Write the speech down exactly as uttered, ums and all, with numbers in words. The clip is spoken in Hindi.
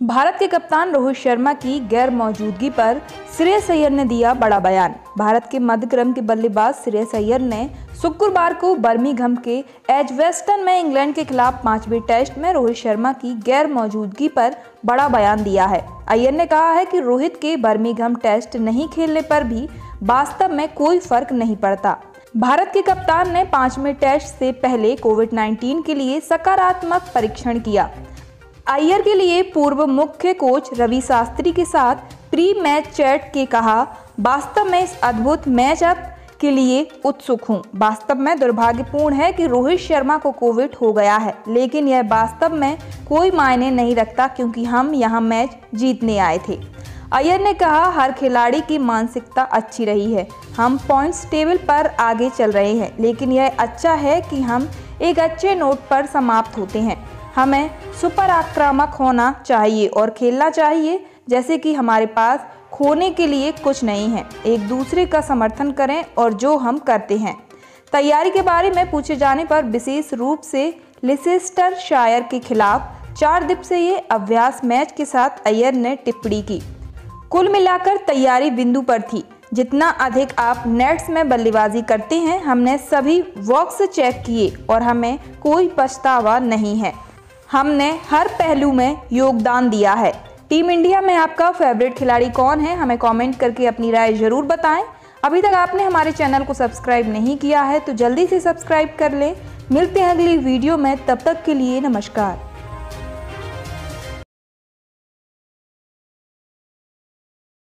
भारत के कप्तान रोहित शर्मा की गैर मौजूदगी पर श्रेयस अय्यर ने दिया बड़ा बयान। भारत के मध्य क्रम के बल्लेबाज श्रेयस अय्यर ने शुक्रवार को बर्मिंघम के एजबेस्टन में इंग्लैंड के खिलाफ पांचवें टेस्ट में रोहित शर्मा की गैर मौजूदगी पर बड़ा बयान दिया है। अय्यर ने कहा है कि रोहित के बर्मिंघम टेस्ट नहीं खेलने पर भी वास्तव में कोई फर्क नहीं पड़ता। भारत के कप्तान ने पांचवें टेस्ट से पहले कोविड उन्नीस के लिए सकारात्मक परीक्षण किया। अय्यर के लिए पूर्व मुख्य कोच रवि शास्त्री के साथ प्री मैच चैट के कहा, वास्तव में इस अद्भुत मैचअप के लिए उत्सुक हूं। वास्तव में दुर्भाग्यपूर्ण है कि रोहित शर्मा को कोविड हो गया है, लेकिन यह वास्तव में कोई मायने नहीं रखता क्योंकि हम यहां मैच जीतने आए थे। अय्यर ने कहा, हर खिलाड़ी की मानसिकता अच्छी रही है। हम पॉइंट्स टेबल पर आगे चल रहे हैं, लेकिन यह अच्छा है कि हम एक अच्छे नोट पर समाप्त होते हैं। हमें सुपर आक्रामक होना चाहिए और खेलना चाहिए जैसे कि हमारे पास खोने के लिए कुछ नहीं है। एक दूसरे का समर्थन करें और जो हम करते हैं। तैयारी के बारे में पूछे जाने पर विशेष रूप से लिसेस्टरशायर के खिलाफ चार दिवसीय अभ्यास मैच के साथ अय्यर ने टिप्पणी की। कुल मिलाकर तैयारी बिंदु पर थी। जितना अधिक आप नेट्स में बल्लेबाजी करते हैं, हमने सभी वॉक्स चेक किए और हमें कोई पछतावा नहीं है। हमने हर पहलू में योगदान दिया है। टीम इंडिया में आपका फेवरेट खिलाड़ी कौन है? हमें कमेंट करके अपनी राय जरूर बताएं। अभी तक आपने हमारे चैनल को सब्सक्राइब नहीं किया है तो जल्दी से सब्सक्राइब कर लें। मिलते हैं अगली वीडियो में, तब तक के लिए नमस्कार।